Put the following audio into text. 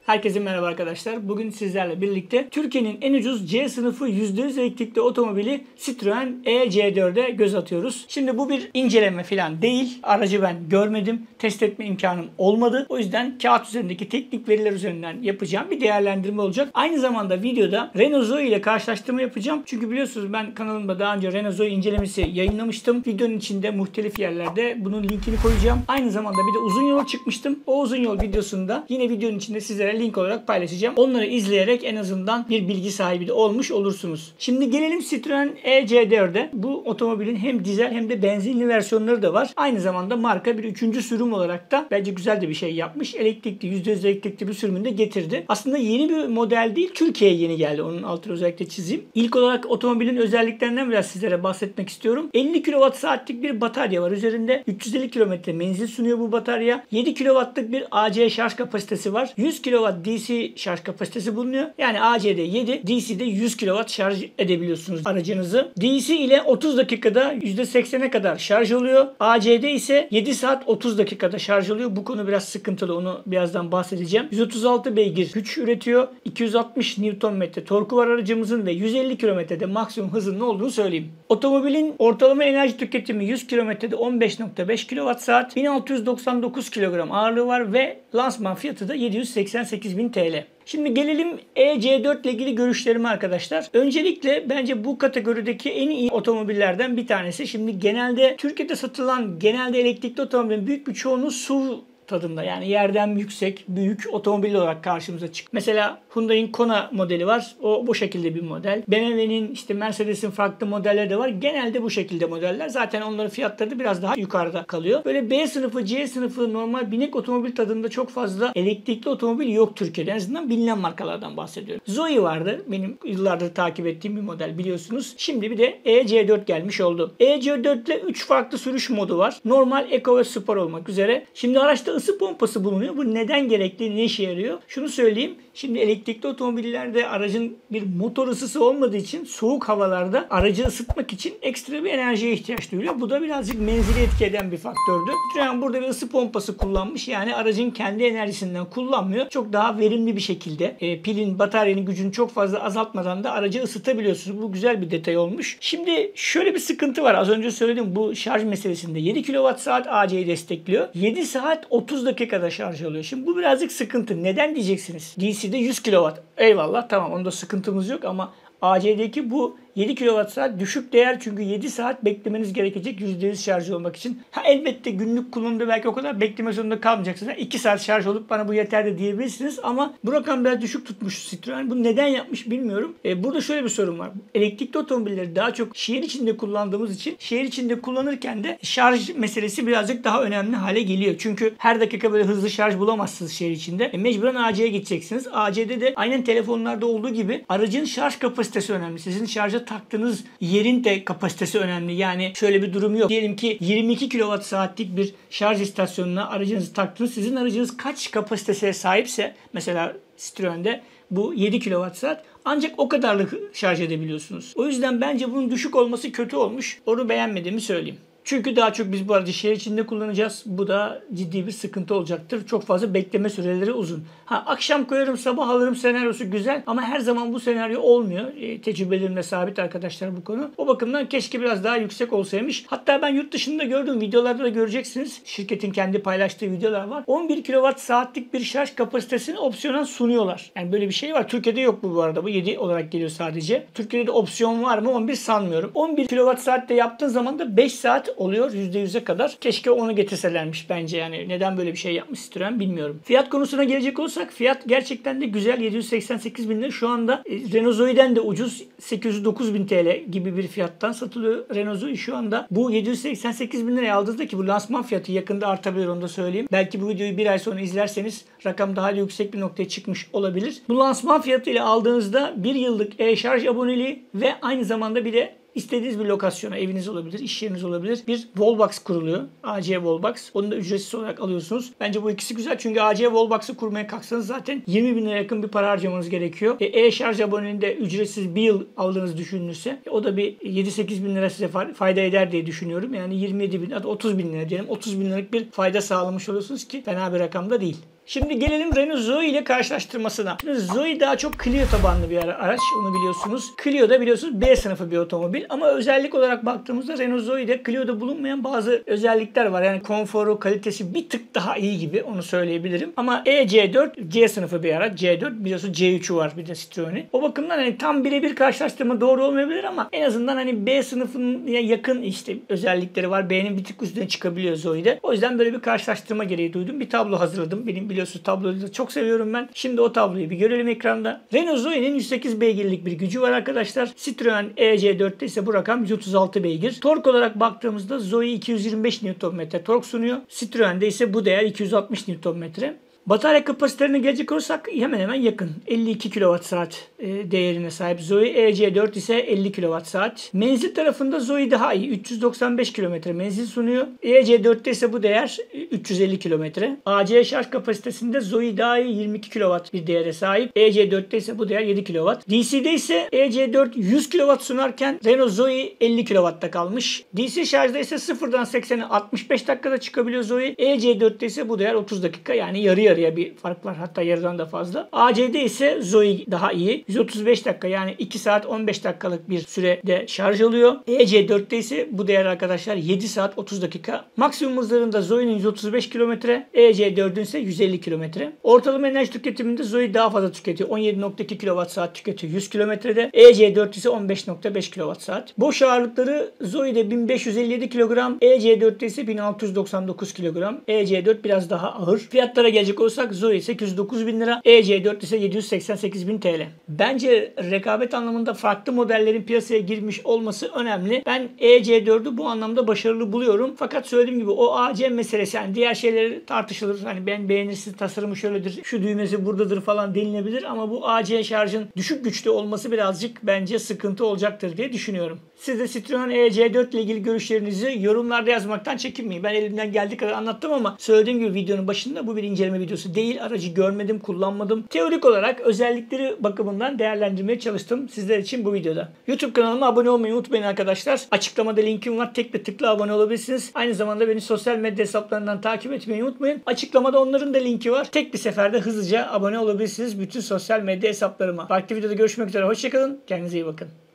Herkese merhaba arkadaşlar. Bugün sizlerle birlikte Türkiye'nin en ucuz C sınıfı %100 elektrikli otomobili Citroen e-C4'e göz atıyoruz. Şimdi bu bir inceleme falan değil. Aracı ben görmedim. Test etme imkanım olmadı. O yüzden kağıt üzerindeki teknik veriler üzerinden yapacağım bir değerlendirme olacak. Aynı zamanda videoda Renault Zoe ile karşılaştırma yapacağım. Çünkü biliyorsunuz ben kanalımda daha önce Renault Zoe incelemesi yayınlamıştım. Videonun içinde muhtelif yerlerde bunun linkini koyacağım. Aynı zamanda bir de uzun yola çıkmıştım. O uzun yol videosunda yine videonun içinde sizlere link olarak paylaşacağım. Onları izleyerek en azından bir bilgi sahibi de olmuş olursunuz. Şimdi gelelim Citroen e-C4'e. Bu otomobilin hem dizel hem de benzinli versiyonları da var. Aynı zamanda marka bir üçüncü sürüm olarak da bence güzel de bir şey yapmış. Elektrikli, %100 elektrikli bir sürümünü de getirdi. Aslında yeni bir model değil, Türkiye'ye yeni geldi. Onun altını özellikle çizeyim. İlk olarak otomobilin özelliklerinden biraz sizlere bahsetmek istiyorum. 50 kWh'lik bir batarya var. Üzerinde 350 km menzil sunuyor bu batarya. 7 kW'lık bir AC şarj kapasitesi var. 100 kW DC şarj kapasitesi bulunuyor. Yani AC'de 7, DC'de 100 kW şarj edebiliyorsunuz aracınızı. DC ile 30 dakikada %80'e kadar şarj oluyor. AC'de ise 7 saat 30 dakikada şarj oluyor. Bu konu biraz sıkıntılı. Onu birazdan bahsedeceğim. 136 beygir güç üretiyor. 260 Nm torku var aracımızın ve 150 kilometrede maksimum hızının olduğunu söyleyeyim. Otomobilin ortalama enerji tüketimi 100 kilometrede 15.5 kWh, 1699 kilogram ağırlığı var ve lansman fiyatı da 788.000 TL. Şimdi gelelim e-C4 ile ilgili görüşlerime arkadaşlar. Öncelikle bence bu kategorideki en iyi otomobillerden bir tanesi. Şimdi genelde Türkiye'de satılan genelde elektrikli otomobilin büyük bir çoğunluğu SUV tadında, yani yerden yüksek, büyük otomobil olarak karşımıza çık. Mesela Hyundai'nin Kona modeli var. O bu şekilde bir model. BMW'nin Mercedes'in farklı modelleri de var. Genelde bu şekilde modeller. Zaten onların fiyatları da biraz daha yukarıda kalıyor. Böyle B sınıfı, C sınıfı normal binek otomobil tadında çok fazla elektrikli otomobil yok Türkiye'de. En azından bilinen markalardan bahsediyorum. Zoe vardı. Benim yıllardır takip ettiğim bir model biliyorsunuz. Şimdi bir de e-C4 gelmiş oldu. e-C4'te 3 farklı sürüş modu var. Normal, Eco ve Spor olmak üzere. Şimdi araçta ısı pompası bulunuyor. Bu neden gerekli? Ne işe yarıyor? Şunu söyleyeyim. Şimdi elektrikli otomobillerde aracın bir motor ısısı olmadığı için soğuk havalarda aracı ısıtmak için ekstra bir enerjiye ihtiyaç duyuluyor. Bu da birazcık menzili etki eden bir faktördü. Yani burada bir ısı pompası kullanmış. Yani aracın kendi enerjisinden kullanmıyor. Çok daha verimli bir şekilde pilin, bataryanın gücünü çok fazla azaltmadan da aracı ısıtabiliyorsunuz. Bu güzel bir detay olmuş. Şimdi şöyle bir sıkıntı var. Az önce söyledim bu şarj meselesinde. 7 kWh AC'yi destekliyor. 7 saat 30 dakikada şarj oluyor. Şimdi bu birazcık sıkıntı. Neden diyeceksiniz? DC'de 100 kW. Eyvallah, tamam, onda sıkıntımız yok ama AC'deki bu 7 kWh düşük değer, çünkü 7 saat beklemeniz gerekecek %100 şarj olmak için. Elbette günlük kullanımda belki o kadar bekleme zorunda kalmayacaksınız. 2 saat şarj olup bana bu yeter de diyebilirsiniz ama bu rakam biraz düşük tutmuş Citroen. Bunu neden yapmış bilmiyorum. Burada şöyle bir sorun var. Elektrikli otomobilleri daha çok şehir içinde kullandığımız için şehir içinde kullanırken de şarj meselesi birazcık daha önemli hale geliyor. Çünkü her dakika böyle hızlı şarj bulamazsınız şehir içinde. Mecburen AC'ye gideceksiniz. AC'de de aynen telefonlarda olduğu gibi aracın şarj kapasitesi önemli. Sizin şarja taktığınız yerin de kapasitesi önemli. Yani şöyle bir durum yok. Diyelim ki 22 kWh'lik bir şarj istasyonuna aracınızı taktınız. Sizin aracınız kaç kapasiteye sahipse, mesela Citroen'de bu 7 kWh, ancak o kadarlık şarj edebiliyorsunuz. O yüzden bence bunun düşük olması kötü olmuş. Onu beğenmediğimi söyleyeyim. Çünkü daha çok biz bu aracı şehir içinde kullanacağız. Bu da ciddi bir sıkıntı olacaktır. Çok fazla bekleme süreleri uzun. Akşam koyarım, sabah alırım senaryosu güzel ama her zaman bu senaryo olmuyor. Tecrübelerimle sabit arkadaşlar bu konu. O bakımdan keşke biraz daha yüksek olsaymış. Hatta ben yurt dışında gördüğüm videolarda da göreceksiniz. Şirketin kendi paylaştığı videolar var. 11 kWh'lik bir şarj kapasitesini opsiyonel sunuyorlar. Yani böyle bir şey var. Türkiye'de yok bu arada. Bu 7 olarak geliyor sadece. Türkiye'de de opsiyon var mı? 11 sanmıyorum. 11 kWh'de yaptığın zaman da 5 saat oluyor %100'e kadar. Keşke onu getirselermiş bence yani. Neden böyle bir şey yapmış Citroen bilmiyorum. Fiyat konusuna gelecek olursak fiyat gerçekten de güzel. 788.000 lira. Şu anda Renault Zoe'den de ucuz 809.000 TL gibi bir fiyattan satılıyor Renault Zoe şu anda. Bu 788.000 liraya aldığınızda, ki bu lansman fiyatı yakında artabilir, onu da söyleyeyim. Belki bu videoyu bir ay sonra izlerseniz rakam daha yüksek bir noktaya çıkmış olabilir. Bu lansman fiyatı ile aldığınızda bir yıllık e-şarj aboneliği ve aynı zamanda bir de İstediğiniz bir lokasyona, eviniz olabilir, iş yeriniz olabilir, bir wallbox kuruluyor. AC wallbox. Onu da ücretsiz olarak alıyorsunuz. Bence bu ikisi güzel, çünkü AC wallbox'ı kurmaya kalksanız zaten 20.000 lira yakın bir para harcamanız gerekiyor. E-şarj aboneliğinde ücretsiz bir yıl aldığınız düşünülürse o da bir 7-8 bin lira size fayda eder diye düşünüyorum. Yani 27 bin, 30 bin lira diyelim. 30 bin liralık bir fayda sağlamış oluyorsunuz ki fena bir rakamda değil. Şimdi gelelim Renault Zoe ile karşılaştırmasına. Şimdi Zoe daha çok Clio tabanlı bir araç. Onu biliyorsunuz. Clio da biliyorsunuz B sınıfı bir otomobil. Ama özellik olarak baktığımızda Renault Zoe'de Clio'da bulunmayan bazı özellikler var. Yani konforu, kalitesi bir tık daha iyi gibi, onu söyleyebilirim. Ama EC4 C sınıfı bir araç. C4 biliyorsunuz, C3'ü var bir de Citroen'in. O bakımdan hani tam birebir karşılaştırma doğru olmayabilir ama en azından hani B sınıfına yakın işte özellikleri var. B'nin bir tık üstüne çıkabiliyor Zoe'de. O yüzden böyle bir karşılaştırma gereği duydum. Bir tablo hazırladım. Benim biliyorsunuz tabloyu da çok seviyorum ben. Şimdi o tabloyu bir görelim ekranda. Renault Zoe'nin 108 beygirlik bir gücü var arkadaşlar. Citroen EC4'te ise bu rakam 136 beygir. Tork olarak baktığımızda Zoe 225 Nm tork sunuyor. Citroen'de ise bu değer 260 Nm. Batarya kapasitelerine gelecek olursak hemen hemen yakın. 52 kWh değerine sahip Zoe. EC4 ise 50 kWh. Menzil tarafında Zoe daha iyi. 395 km menzil sunuyor. EC4'te ise bu değer 350 km. AC şarj kapasitesinde Zoe daha iyi, 22 kW bir değere sahip. EC4'te ise bu değer 7 kW. DC'de ise EC4 100 kW sunarken Renault Zoe 50 kW'da kalmış. DC şarjda ise 0'dan 80'e 65 dakikada çıkabiliyor Zoe. EC4'te ise bu değer 30 dakika, yani yarıya bir fark var, hatta yarıdan da fazla. AC'de ise Zoe daha iyi. 135 dakika, yani 2 saat 15 dakikalık bir sürede şarj alıyor. EC4'te ise bu değer arkadaşlar 7 saat 30 dakika. Maksimum hızlarında Zoe'nin 135 km, EC4'ün ise 150 km. Ortalama enerji tüketiminde Zoe daha fazla tüketiyor. 17.2 kWh tüketiyor 100 kilometrede. EC4 ise 15.5 kWh. Boş ağırlıkları Zoe'de 1557 kilogram, EC4'te ise 1699 kilogram. EC4 biraz daha ağır. Fiyatlara gelecek olursak Zoe 809 bin lira, EC4 ise 788 bin TL. Bence rekabet anlamında farklı modellerin piyasaya girmiş olması önemli. Ben EC4'ü bu anlamda başarılı buluyorum. Fakat söylediğim gibi o AC meselesi, yani diğer şeyler tartışılır. Hani ben beğenirsin, tasarımı şöyledir, şu düğmesi buradadır falan denilebilir ama bu AC şarjın düşük güçlü olması birazcık bence sıkıntı olacaktır diye düşünüyorum. Siz de Citroen EC4 ile ilgili görüşlerinizi yorumlarda yazmaktan çekinmeyin. Ben elimden geldiği kadar anlattım ama söylediğim gibi videonun başında bu bir inceleme videosu değil. Aracı görmedim, kullanmadım. Teorik olarak özellikleri bakımından değerlendirmeye çalıştım sizler için bu videoda. YouTube kanalıma abone olmayı unutmayın arkadaşlar. Açıklamada linkim var. Tek bir tıkla abone olabilirsiniz. Aynı zamanda beni sosyal medya hesaplarından takip etmeyi unutmayın. Açıklamada onların da linki var. Tek bir seferde hızlıca abone olabilirsiniz bütün sosyal medya hesaplarıma. Farklı videoda görüşmek üzere. Hoşçakalın. Kendinize iyi bakın.